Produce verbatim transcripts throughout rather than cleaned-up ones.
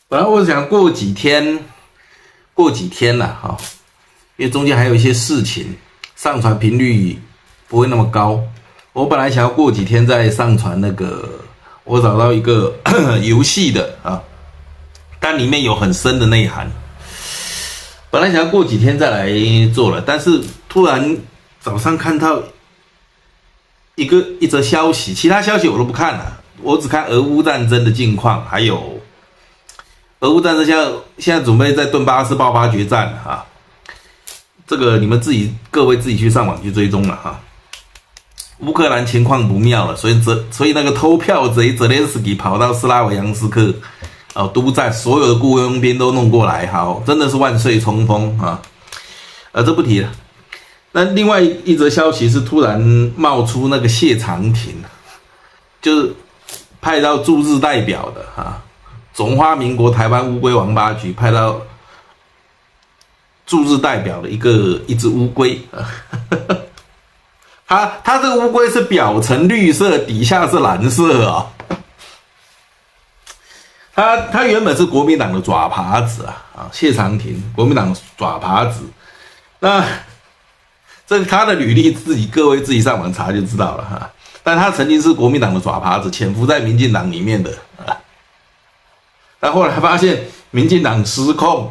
本来我想过几天，过几天啦，哈，因为中间还有一些事情，上传频率不会那么高。我本来想要过几天再上传那个，我找到一个游戏的啊，但里面有很深的内涵。本来想要过几天再来做了，但是突然早上看到一个一则消息，其他消息我都不看了，我只看俄乌战争的近况，还有俄乌战争现在现在准备在顿巴斯爆发决战啊，这个你们自己各位自己去上网去追踪了哈。乌克兰情况不妙了，所以泽所以那个偷票贼泽连斯基跑到斯拉维扬斯克哦督战，所有的雇佣兵都弄过来，好，真的是万岁冲锋啊！呃，这不提了。那另外一则消息是突然冒出那个谢长廷，就是派到驻日代表的啊，中华民国台湾乌龟王八局派到驻日代表的一个一只乌龟啊。它它这个乌龟是表层绿色，底下是蓝色啊、哦。它它原本是国民党的爪耙子啊啊，谢长廷，国民党爪耙子。那这个他的履历自己各位自己上网查就知道了哈。但他曾经是国民党的爪耙子，潜伏在民进党里面的啊。但后来发现民进党失控，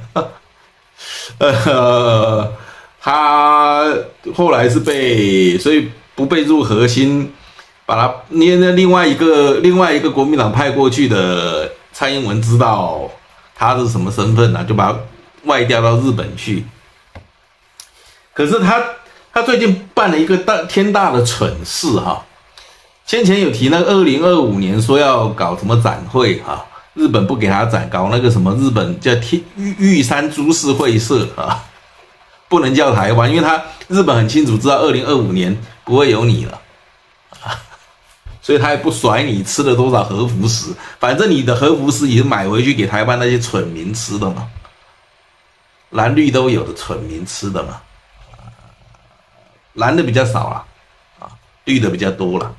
呃。他后来是被，所以不被入核心，把他捏那另外一个另外一个国民党派过去的蔡英文知道他是什么身份啊，就把他外调到日本去。可是他他最近办了一个大天大的蠢事哈，先前有提那个二零二五年说要搞什么展会哈，日本不给他展，搞那个什么日本叫天玉山株式会社啊。不能叫台湾，因为他日本很清楚知道二零二五年不会有你了，所以他也不甩你吃了多少核福食，反正你的核福食也是买回去给台湾那些蠢民吃的嘛，蓝绿都有的蠢民吃的嘛，蓝的比较少啦，啊，绿的比较多啦，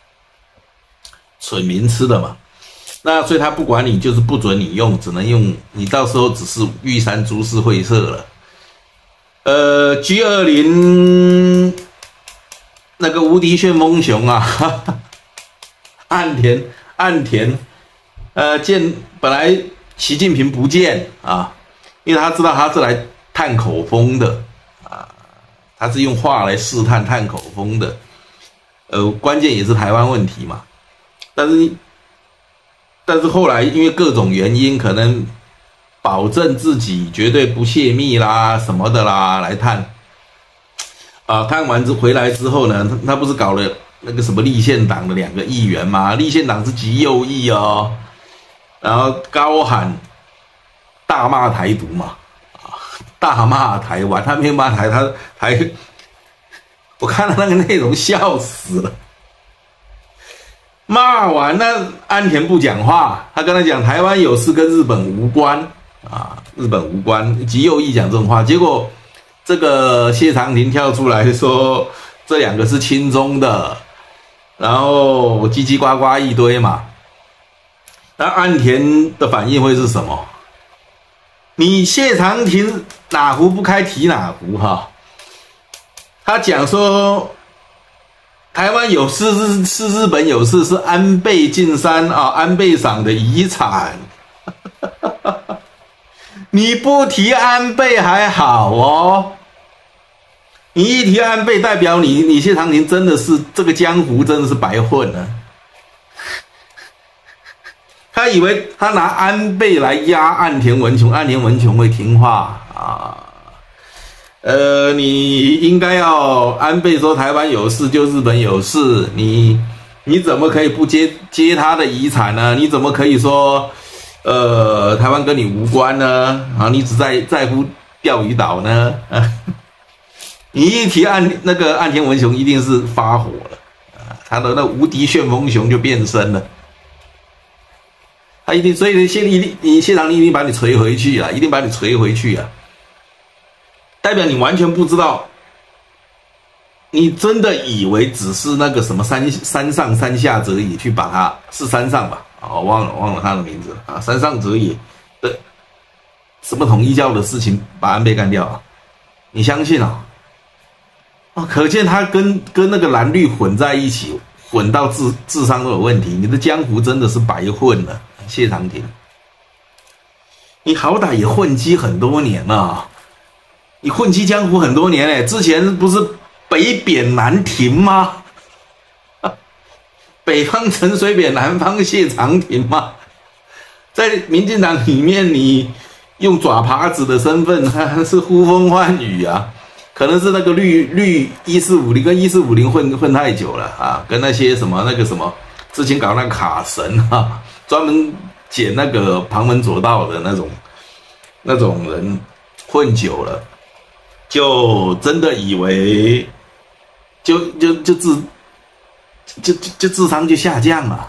蠢民吃的嘛，那所以他不管你，就是不准你用，只能用你到时候只是玉山株式会社了。呃 ，G 二十 那个无敌旋风熊啊，哈哈岸田岸田，呃，见本来习近平不见啊，因为他知道他是来探口风的啊，他是用话来试探探口风的，呃，关键也是台湾问题嘛，但是但是后来因为各种原因，可能。保证自己绝对不泄密啦，什么的啦，来探，啊，探完之回来之后呢，他他不是搞了那个什么立宪党的两个议员吗？立宪党是极右翼哦，然后高喊大骂台独嘛，啊，大骂台湾，他没有骂台，他还，我看到那个内容笑死了。骂完那岸田不讲话，他跟他讲台湾有事跟日本无关。啊，日本无关，极右翼讲这种话，结果这个谢长廷跳出来说这两个是亲中的，然后叽叽呱呱一堆嘛。那岸田的反应会是什么？你谢长廷哪壶不开提哪壶哈？他讲说台湾有事是是日本有事，是安倍晋三啊安倍赏的遗产。你不提安倍还好哦，你一提安倍，代表你你谢长廷真的是这个江湖真的是白混了。他以为他拿安倍来压岸田文雄，岸田文雄会听话啊？呃，你应该要安倍说台湾有事就日本有事，你你怎么可以不接接他的遗产呢？你怎么可以说？呃，台湾跟你无关呢，啊，你只在在乎钓鱼岛呢，啊，你一提岸那个岸田文雄一定是发火了，啊，他的那无敌旋风熊就变身了，他一定，所以谢一定，你谢长廷一定把你锤回去啊，一定把你锤回去啊，代表你完全不知道，你真的以为只是那个什么山山上山下则已，去把它是山上吧。 啊，我忘了忘了他的名字啊，山上哲也的什么统一教的事情把安倍干掉啊？你相信啊？啊，可见他跟跟那个蓝绿混在一起，混到智智商都有问题。你的江湖真的是白混了，谢长廷。你好歹也混迹很多年了，你混迹江湖很多年哎，之前不是北贬南停吗？北方陈水扁，南方谢长廷吗？在民进党里面，你用爪耙子的身份是呼风唤雨啊。可能是那个绿绿一四五零跟一四五零混混太久了啊，跟那些什么那个什么之前搞那个卡神啊，专门捡那个旁门左道的那种那种人混久了，就真的以为就就就智就就就智商就下降了，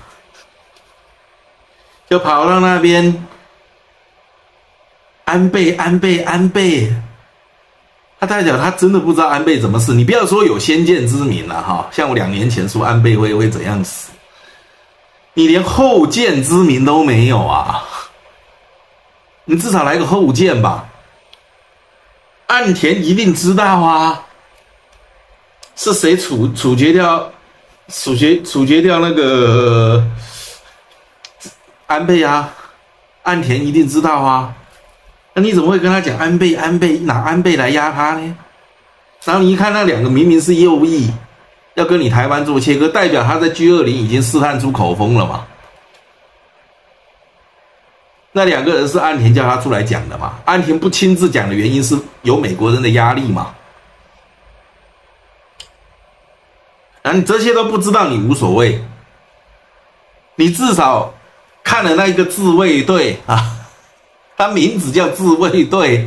就跑到那边安倍安倍安倍。他代表他真的不知道安倍怎么死，你不要说有先见之明了哈，像我两年前说安倍会会怎样死，你连后见之明都没有啊！你至少来个后见吧。岸田一定知道啊，是谁处处决掉处决处决掉那个安倍啊？岸田一定知道啊。那你怎么会跟他讲安倍安倍拿安倍来压他呢？然后你一看那两个明明是右翼，要跟你台湾做切割，代表他在 G 二十 已经试探出口风了嘛？那两个人是岸田叫他出来讲的嘛？岸田不亲自讲的原因是有美国人的压力嘛？啊，你这些都不知道，你无所谓，你至少看了那一个自卫队啊。他名字叫自卫队，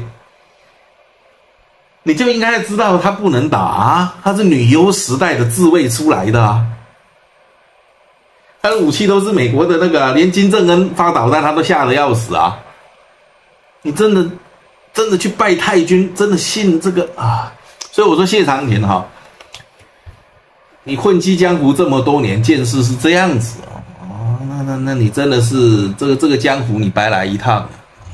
你就应该知道他不能打啊，他是女优时代的自卫出来的啊，他的武器都是美国的那个、啊，连金正恩发导弹他都吓得要死啊！你真的真的去拜太君，真的信这个啊？所以我说谢长廷哈，你混迹江湖这么多年，见识是这样子哦，那那那你真的是这个这个江湖你白来一趟。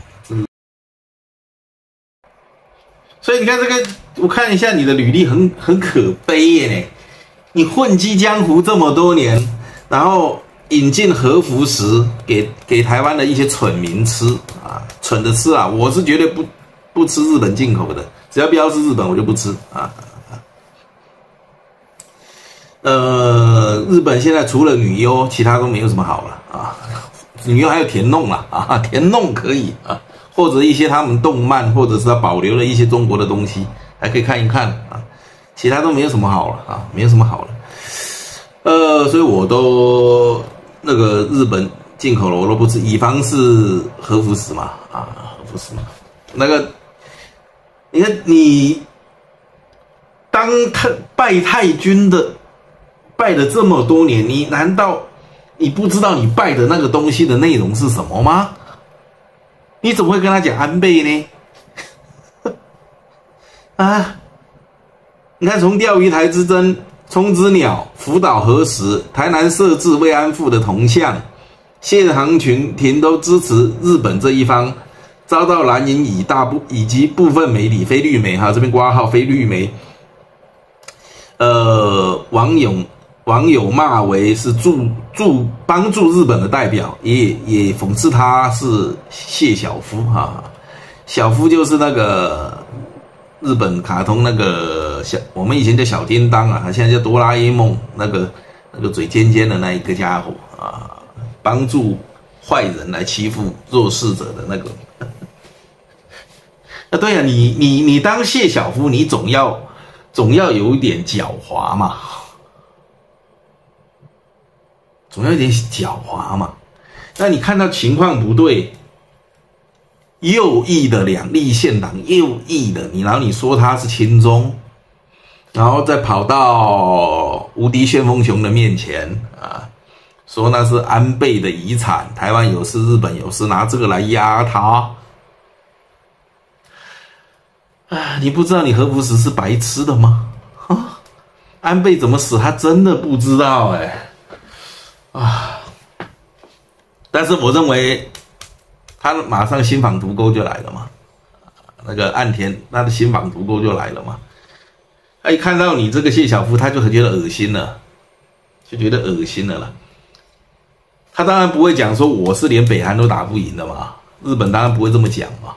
所以你看这个，我看一下你的履历很很可悲耶！你混迹江湖这么多年，然后引进核福食给给台湾的一些蠢民吃啊，蠢的吃啊！我是绝对不不吃日本进口的，只要标示日本我就不吃啊。呃，日本现在除了女优，其他都没有什么好了啊。女优还有田弄啦啊，田弄可以啊。或者一些他们动漫，或者是他保留了一些中国的东西，还可以看一看啊，其他都没有什么好了啊，没有什么好了。呃，所以我都那个日本进口的我都不吃，以防是核福食嘛啊，核福食嘛。那个，你看你当太拜太君的，拜了这么多年，你难道你不知道你拜的那个东西的内容是什么吗？你怎么会跟他讲安倍呢？啊！你看，从钓鱼台之争、冲之鸟、福岛核食、台南设置慰安妇的铜像，谢长廷都支持日本这一方，遭到蓝营以大部以及部分媒体非绿媒哈这边挂号非绿媒，呃，网友网友骂为是助助帮助日本的代表，也也讽刺他是谢小夫哈，小夫就是那个日本卡通那个小，我们以前叫小叮当啊，现在叫哆啦 A 梦那个那个嘴尖尖的那一个家伙啊，帮助坏人来欺负弱势者的那个。啊，对啊，你你你当谢小夫，你总要总要有一点狡猾嘛。总要有点狡猾嘛，那你看到情况不对，右翼的两立宪党右翼的，你然后你说他是亲中，然后再跑到无敌旋风熊的面前啊，说那是安倍的遗产，台湾有事，日本有事，拿这个来压他。啊，你不知道你核福食是白吃的吗？啊，安倍怎么死，他真的不知道哎、欸。啊， 但是我认为他马上新访独钩就来了嘛，那个岸田他的新访独钩就来了嘛。他一看到你这个谢晓夫，他就很觉得恶心了，就觉得恶心了啦。他当然不会讲说我是连北韩都打不赢的嘛，日本当然不会这么讲嘛。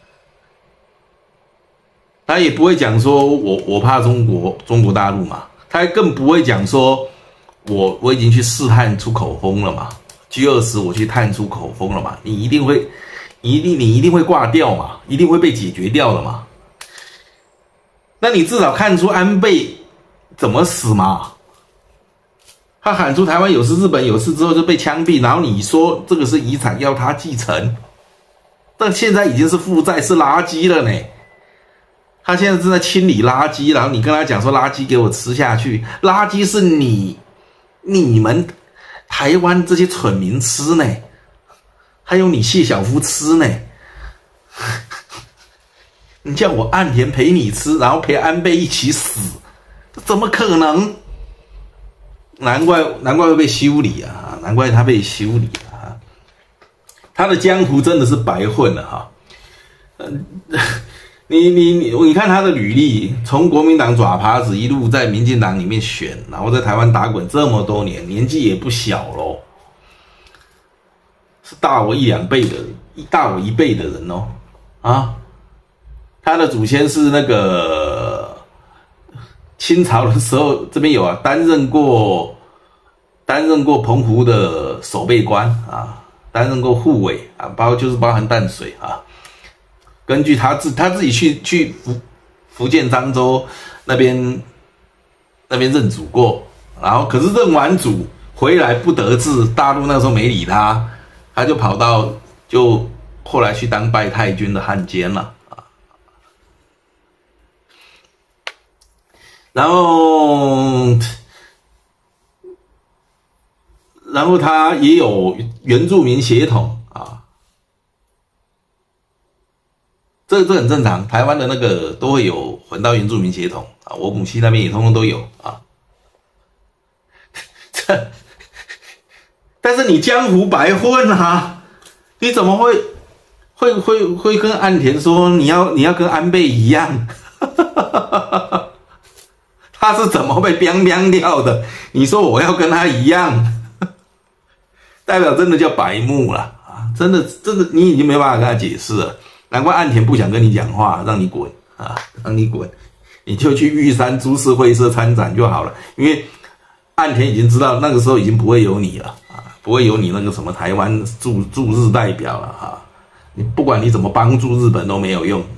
他也不会讲说我我怕中国中国大陆嘛，他更不会讲说我我已经去试探出口风了嘛 ，G 二十我去探出口风了嘛，你一定会，你一定你一定会挂掉嘛，一定会被解决掉的嘛。那你至少看出安倍怎么死嘛？他喊出台湾有事日本有事之后就被枪毙，然后你说这个是遗产要他继承，但现在已经是负债是垃圾了呢。他现在正在清理垃圾，然后你跟他讲说垃圾给我吃下去，垃圾是你你们台湾这些蠢民吃呢，还有你谢晓夫吃呢。你叫我岸田陪你吃，然后陪安倍一起死，怎么可能？难怪难怪会被修理啊！难怪他被修理啊！他的江湖真的是白混了哈。嗯，你你你你看他的履历，从国民党爪耙子一路在民进党里面选，然后在台湾打滚这么多年，年纪也不小咯，是大我一两倍的，大我一倍的人哦啊！他的祖先是那个清朝的时候，这边有啊，担任过担任过澎湖的守备官啊，担任过护卫啊，包就是包含淡水啊。根据他自他自己去去福福建漳州那边那边认祖过，然后可是认完祖回来不得志，大陆那时候没理他，他就跑到就后来去当拜太君的汉奸了。然后，然后他也有原住民血统啊，这这很正常。台湾的那个都会有混到原住民血统啊，我母系那边也通通都有啊。这，但是你江湖白混啊，你怎么会会会会跟岸田说你要你要跟安倍一样？他是怎么被biang biang掉的？你说我要跟他一样，代表真的叫白目了啊！真的，真的，你已经没办法跟他解释了。难怪岸田不想跟你讲话，让你滚啊，让你滚，你就去玉山株式会社参展就好了。因为岸田已经知道那个时候已经不会有你了啊，不会有你那个什么台湾驻驻日代表了啊！你不管你怎么帮助日本都没有用，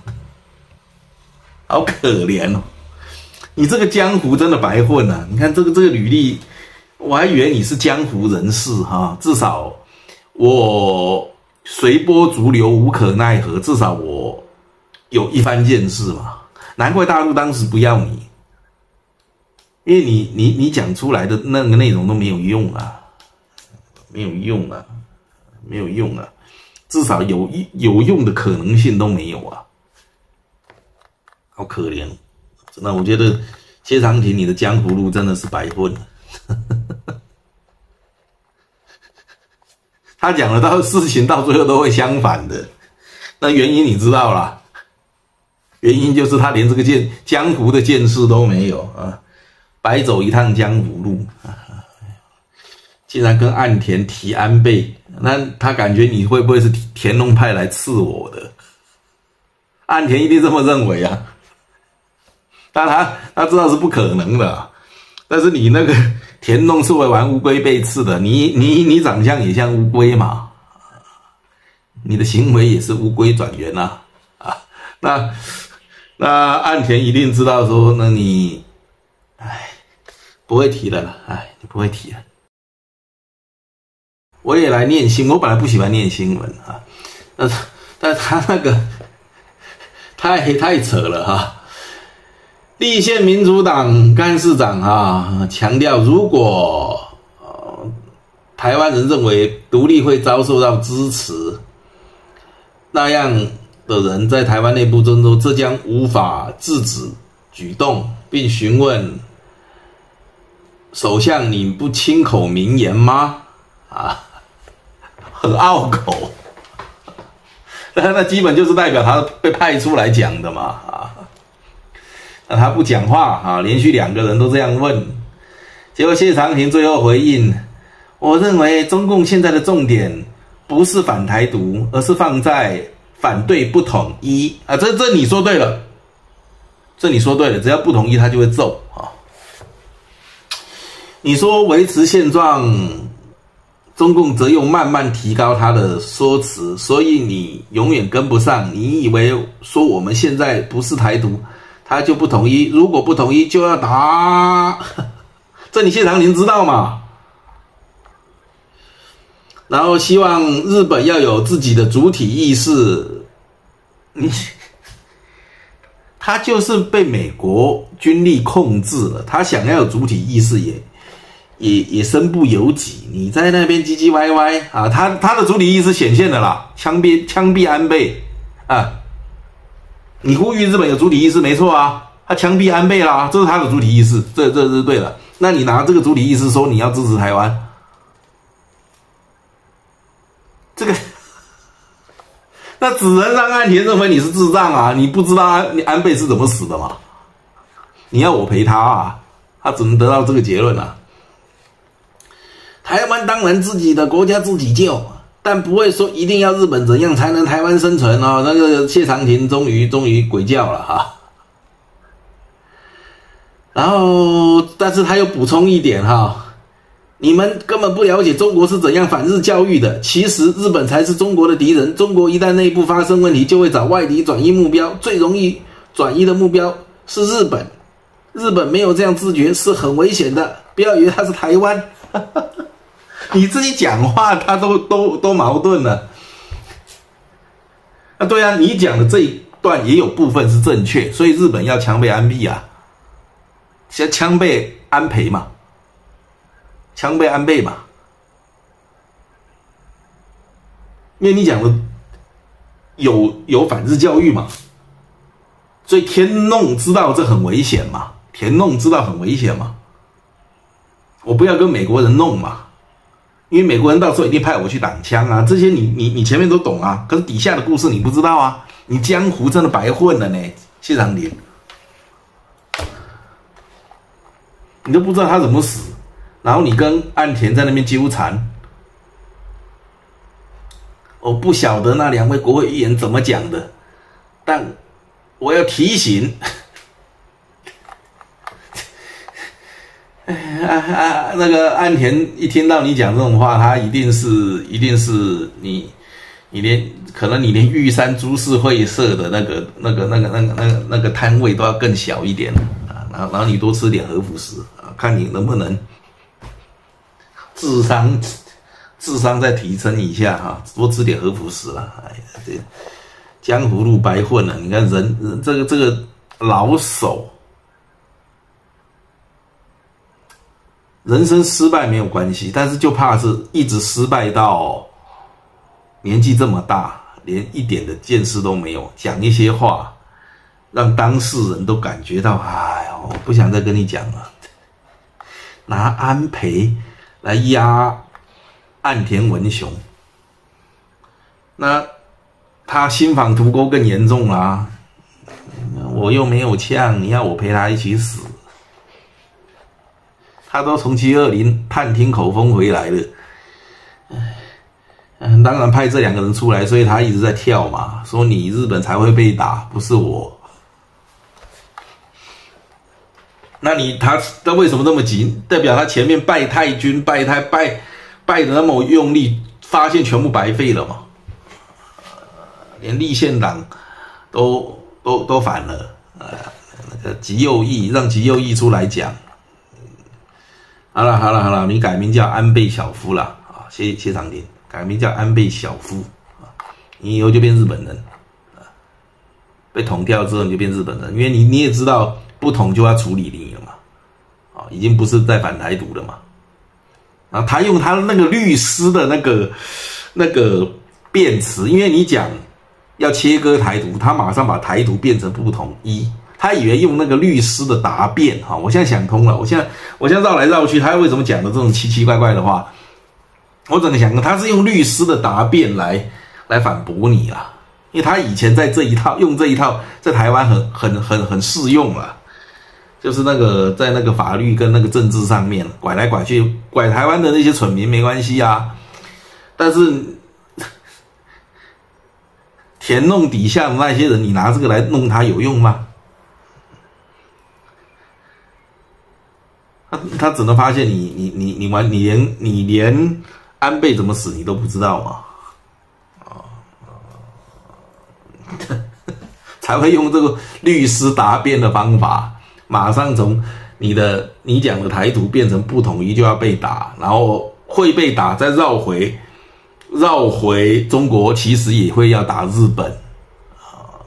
好可怜哦。你这个江湖真的白混啊！你看这个这个履历，我还以为你是江湖人士哈，至少我随波逐流无可奈何，至少我有一番见识嘛。难怪大陆当时不要你，因为你你你讲出来的那个内容都没有用啊，没有用啊，没有用啊，至少有有用的可能性都没有啊，好可怜。那我觉得谢长廷你的江湖路真的是白混了。他讲的到事情到最后都会相反的，那原因你知道啦，原因就是他连这个见江湖的见识都没有啊，白走一趟江湖路啊！竟然跟岸田提安倍，那他感觉你会不会是田龙派来刺我的？岸田一定这么认为啊。但他他知道是不可能的、啊，但是你那个田弄是会玩乌龟背刺的，你你你长相也像乌龟嘛，你的行为也是乌龟转圆呐，啊，那那岸田一定知道说，那你，哎，不会提的了，哎，你不会提了。我也来念新，我本来不喜欢念新闻啊，但是但是他那个太太扯了哈、啊。立宪民主党干事长啊强调，如果、呃、台湾人认为独立会遭受到支持，那样的人在台湾内部中州，这将无法制止举动，并询问首相：“你不亲口明言吗？”啊， 很拗口。那那基本就是代表他被派出来讲的嘛啊。那他不讲话啊，连续两个人都这样问，结果谢长廷最后回应：我认为中共现在的重点不是反台独，而是放在反对不统一啊。这这你说对了，这你说对了，只要不统一他就会揍啊。你说维持现状。中共则又慢慢提高他的说辞，所以你永远跟不上。你以为说我们现在不是台独，他就不统一，如果不统一就要打，这你谢长廷知道吗？然后希望日本要有自己的主体意识，你他就是被美国军力控制了，他想要有主体意识也。也也身不由己，你在那边唧唧歪歪啊！他他的主体意识显现了啦，枪毙枪毙安倍啊！你呼吁日本有主体意识没错啊，他枪毙安倍啦，这是他的主体意识，这这是对的。那你拿这个主体意识说你要支持台湾，这个那只能让岸田认为你是智障啊！你不知道安安倍是怎么死的吗？你要我陪他啊？他只能得到这个结论啊。台湾当然自己的国家自己救，但不会说一定要日本怎样才能台湾生存哦。那个谢长廷终于终于鬼叫了哈。然后，但是他又补充一点哈，你们根本不了解中国是怎样反日教育的。其实日本才是中国的敌人，中国一旦内部发生问题，就会找外敌转移目标，最容易转移的目标是日本。日本没有这样自觉是很危险的，不要以为他是台湾。你自己讲话，他都都都矛盾了。啊，对啊，你讲的这一段也有部分是正确，所以日本要枪毙安倍啊，先枪毙安倍嘛，枪毙安倍嘛，因为你讲的有有反日教育嘛，所以田弄知道这很危险嘛，田弄知道很危险嘛，我不要跟美国人弄嘛。因为美国人到时候一定派我去挡枪啊，这些你你你前面都懂啊，可是底下的故事你不知道啊，你江湖真的白混了呢，谢长廷，你都不知道他怎么死，然后你跟岸田在那边纠缠，我不晓得那两位国会议员怎么讲的，但我要提醒。啊啊！那个岸田一听到你讲这种话，他一定是一定是你，你连可能你连玉山株式会社的那个那个那个那个那个那个摊位都要更小一点啊，然后然后你多吃点和服食啊，看你能不能智商智商再提升一下哈、啊，多吃点和服食了。哎呀，这江湖路白混了，你看人人这个这个老手。人生失败没有关系，但是就怕是一直失败到年纪这么大，连一点的见识都没有，讲一些话，让当事人都感觉到，哎呦，我不想再跟你讲了。拿安倍来压岸田文雄，那他心防涂沟更严重啦、啊。我又没有枪，你要我陪他一起死？他都从七二零探听口风回来了，嗯，当然派这两个人出来，所以他一直在跳嘛，说你日本才会被打，不是我。那你他他为什么这么急？代表他前面拜太君、拜太拜拜的那么用力，发现全部白费了嘛？连立宪党都都都反了，呃，那个极右翼让极右翼出来讲。好了好了好了，你改名叫安倍小夫了啊！谢谢长廷，改名叫安倍小夫啊！你以后就变日本人啊！被捅掉之后你就变日本人，因为你你也知道不捅就要处理你了嘛，啊，已经不是在反台独了嘛。然后他用他那个律师的那个那个辩词，因为你讲要切割台独，他马上把台独变成不统一。他以为用那个律师的答辩，哈，我现在想通了。我现在我现在绕来绕去，他为什么讲的这种奇奇怪怪的话？ 我怎么想，他是用律师的答辩来来反驳你啊，因为他以前在这一套用这一套，在台湾很很很很适用了，就是那个在那个法律跟那个政治上面拐来拐去，拐台湾的那些蠢民没关系啊，但是填弄底下的那些人，你拿这个来弄他有用吗？他他只能发现你你你你完你连你连安倍怎么死你都不知道嘛，啊，才会用这个律师答辩的方法，马上从你的你讲的台独变成不统一就要被打，然后会被打，再绕回绕回中国，其实也会要打日本啊。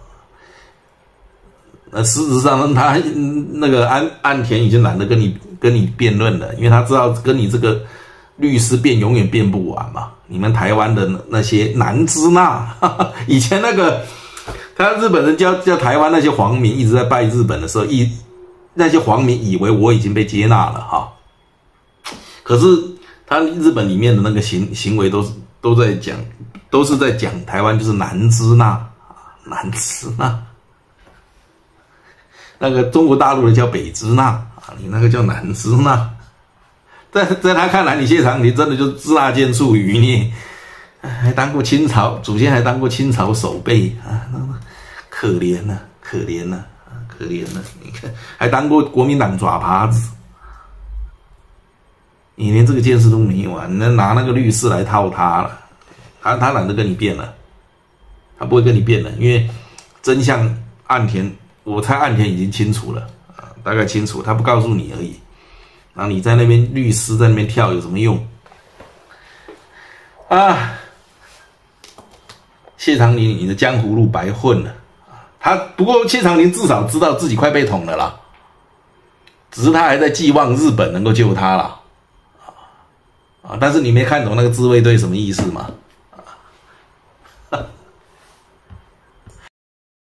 那事实上，他那个岸岸田已经懒得跟你跟你辩论了，因为他知道跟你这个律师辩永远辩不完嘛。你们台湾的那些南支那，哈哈，以前那个他日本人叫叫台湾那些皇民一直在拜日本的时候，一那些皇民以为我已经被接纳了哈，可是他日本里面的那个行行为都是都在讲，都是在讲台湾就是南支那，南支那。那个中国大陆的叫北支那啊，你那个叫南支那，在在他看来，你谢长廷真的就支那剑术余孽，还当过清朝，祖先还当过清朝守备啊，可怜呐、啊，可怜呐、啊，可怜呐、啊！你看，还当过国民党爪耙子，你连这个见识都没有啊！你拿那个律师来套他了，他他懒得跟你辩了，他不会跟你辩了，因为真相岸田。我猜岸田已经清楚了啊，大概清楚，他不告诉你而已。然后你在那边律师在那边跳有什么用啊？谢长廷，你的江湖路白混了。他不过谢长廷至少知道自己快被捅了啦，只是他还在寄望日本能够救他啦。啊，但是你没看懂那个自卫队什么意思吗？